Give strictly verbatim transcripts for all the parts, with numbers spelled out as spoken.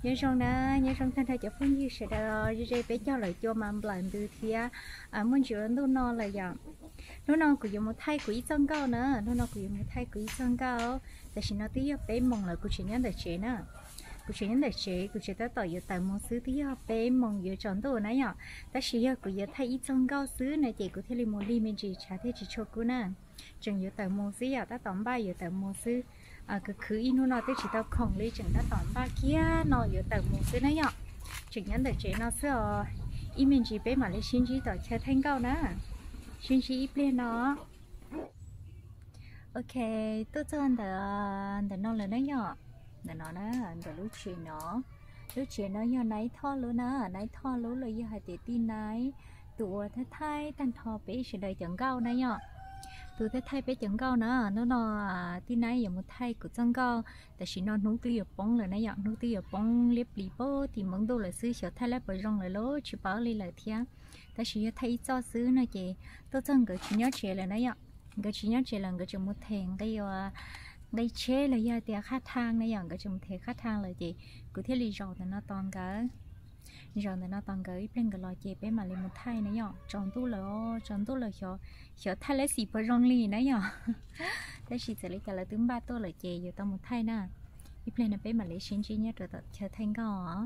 nhớ xong đó nhớ xong thân thay cho phong như sẽ đó rồi bé cho lại cho mà làm từ thì à muốn chịu nó no là giờ nó no của dùng một thay của ý chân cao nữa nó no của dùng một thay của ý chân caoแต่ฉันnói tí bé mong là của chị nhớ để chế nữa của chị nhớ để chế của chị ta tỏ giờ tại một xứ tí bé mong giờ chọn đồ này nhở ta chỉ giờ của giờ thay ý chân cao xứ này chị của thế là một đi mình chỉ trả thế chỉ cho cô nè chừng giờ tại một xứ giờ ta tóm ba giờ tại một xứ à cứ cứ in nó nói tới chỉ tao không lấy chừng ta tóm ba kia nó giờ tại một xứ này nhở chừng nhớ để chế nó xưa im mình chỉ bé mà lấy xin chỉ tỏ chơi thanh cao nè xin chỉ ít lên nó ok tôi cho anh để để nó là nó nhỏ để nó đó để lúc chuyện nó lúc chuyện nó như nấy thò luôn á nấy thò luôn là như hai tỷ tin nấy tụi thế thay tan thò bé sẽ đợi chẳng cao này nhở tụi thế thay bé chẳng cao nữa nó nó tin nấy giờ một thay của chẳng caoแต่chỉ nó nấu tiêu bông là này nhở nấu tiêu bông liếp lì bơ thì món đồ là xứ sẽ thay lại bởi rong lại lố chỉ bảo đi lại thiangแต่chỉ thay cho xứ này chị tôi chẳng cái chỉ nhớ chuyện là này nhở cái chỉ nhớ chỉ là cái chừng một thèn cái đây chế là do tiền khách hàng này dạng cái chừng thèn khách hàng là gì cứ thế lý do thì nó toàn cái rồi thì nó toàn cái bên cái lò chè bên mà lên một thay này nhở tròn tu là tròn tu là cho cho thay lấy xì per rong lì này nhở thế chỉ sẽ lấy cái là tướng ba tu là chè giờ tao một thay nè bên này bên mà lấy xin chi nhớ rồi tao chờ thanh cao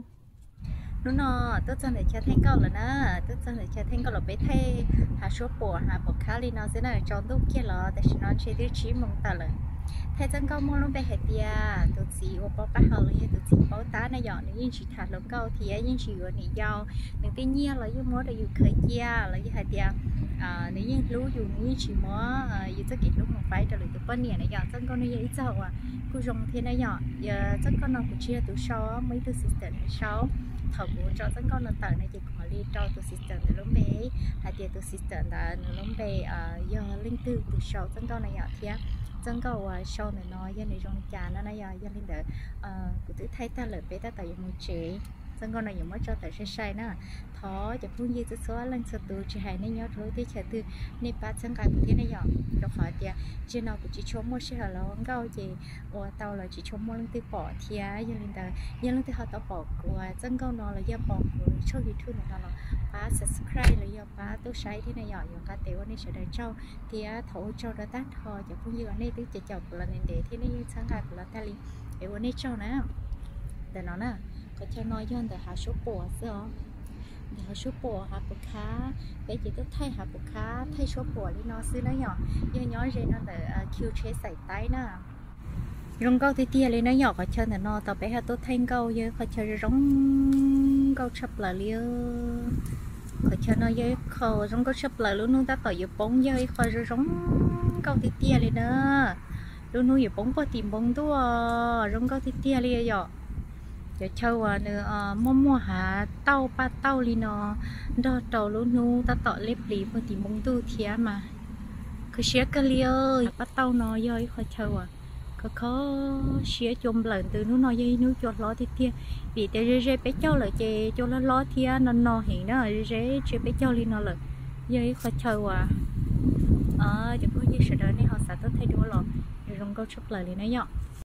đúng rồi, tôi cho để cho thanh cao là nè, tôi cho để cho thanh cao là bé thay hà số bò hà bò cá li nó sẽ là tròn tốt kia là, để nó chơi tiêu chí mong ta là thay chân cao mong luôn bé hết tia, tôi chỉ ô bao bát hờเลยtôi chỉ bao tá này dọn những chỉ thả lông cao thì những chỉ ở này giàu, những cái nhia là những món là dùng khởi chia là những hạt tia, à nếu như lúa dùng những chỉ món, dùng tất cả lúc một phải cho được từ bên này này dọn chân cao này dễ dầu à, cứ dùng thế này dọn, giờ chân cao nó cũng chia từ sáu mấy từ system sáu thầu của cho dân con là tờ này chỉ có đi cho từ system từ lúc bé hay tiền từ system là lúc bé giờ linh tư từ sau dân con này nhỏ thì dân cầu sau này nói dân này trong trà nó nói giờ dân linh đỡ của thứ thay ta lợi bé ta tại một chế dân con này nhiều mới cho tại sai sai nữa thóจะพูดยี่จะซ้อลังสตูจะหายในยอดรู้ที่เชื่อตือในป่าสังกัดประเทศในยอดเราขอเดียเจ้าเราก็จะชมมั่วเชื่อเราเก้าเจโอ้เตาเราจะชมมั่วลังตีปอเทียยังลินเดอยังลังตีเขาต่อปอกกลัวจังเก้านอเรายังปอกกลัวโชคดีทุนในเราป้า subscribe เรายังป้าตู้ใช้ที่ในยอดอย่างการเตะวันนี้เฉยๆเจ้าเทียโถเจ้าเราตั้งทอจะพูดยี่วันนี้ตื้อจะจับเราในเดที่ในสังกัดเราแต่ลิเอวันนี้เจ้านะแต่น้องน่ะก็จะน้อยย้อนแต่หาชุบปวดเสื้อเดี๋ยวชุบปวดหาปุกค้าไปจีต้องไทยหาปุกค้าไทยชุบปวดที่น้องซื้อแล้วหยอย้อนย้อนเรนนั่นแต่คิวเทสใส่ไตน่ะรองเก้าที่เตี้ยเลยนะหยอกก็เชิญแต่นอต่อไปหาตัวไทยเก้าเยอะก็เชิญร้องเก้าชับละเลี้ยวก็เชิญน้อยเยอะเขาร้องเก้าชับละลูกนู้นตาต่ออยู่ป้องเยอะคอยร้องเก้าที่เตี้ยเลยนะลูกนู้นอยู่ป้องก็ตีมป้องตัวร้องเก้าที่เตี้ยเลยหยอกจะเช่าว่าเนื้อมั่วมั่วหาเต้าป้าเต้าลีนอดอเต่าลูนูตาต่อเล็บหลีพอตีมงตู้เทียมาคือเชียกันเลยป้าเต้านอย่อยคอยเช่าอ่ะก็เขาเชียจมหลังtừนู้นนอย่อยนู้จดล้อที่เทียปีแต่เรื่อยๆไปเจ้าเลยเจจดล้อล้อเทียนอนนอเห็นเนาะเรื่อยๆเจไปเจ้าลีนอเลยย่อยคอยเช่าอ่ะอ๋อจะพูดยี่สิบเดือนนี่เขาสาธุไทยดูหรอรองเก้าชุบเลยเลยนะเนาะ